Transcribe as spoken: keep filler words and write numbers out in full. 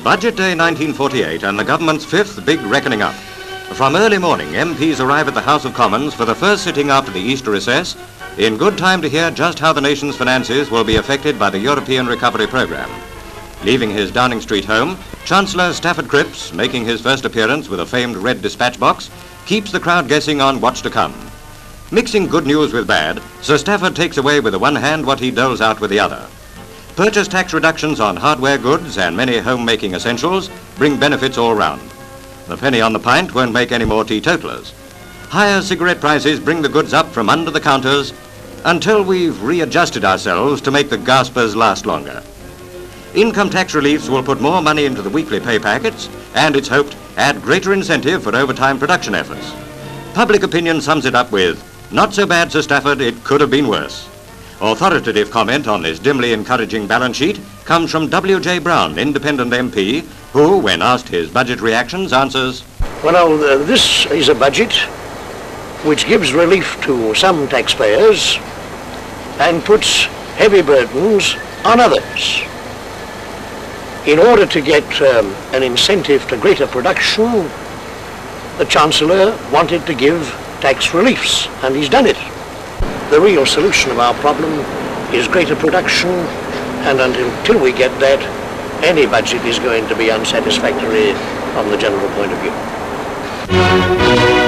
Budget Day nineteen forty-eight and the government's fifth big reckoning up. From early morning, M Ps arrive at the House of Commons for the first sitting after the Easter recess, in good time to hear just how the nation's finances will be affected by the European Recovery Programme. Leaving his Downing Street home, Chancellor Stafford Cripps, making his first appearance with a famed red dispatch box, keeps the crowd guessing on what's to come. Mixing good news with bad, Sir Stafford takes away with the one hand what he doles out with the other. Purchase tax reductions on hardware goods and many home-making essentials bring benefits all round. The penny on the pint won't make any more teetotalers. Higher cigarette prices bring the goods up from under the counters until we've readjusted ourselves to make the gaspers last longer. Income tax reliefs will put more money into the weekly pay packets and, it's hoped, add greater incentive for overtime production efforts. Public opinion sums it up with, "Not so bad, Sir Stafford, it could have been worse." Authoritative comment on this dimly encouraging balance sheet comes from W J Brown, independent M P, who, when asked his budget reactions, answers, "Well, uh, this is a budget which gives relief to some taxpayers and puts heavy burdens on others. In order to get um, an incentive to greater production, the Chancellor wanted to give tax reliefs, and he's done it. The real solution of our problem is greater production, and until, until we get that, any budget is going to be unsatisfactory from the general point of view."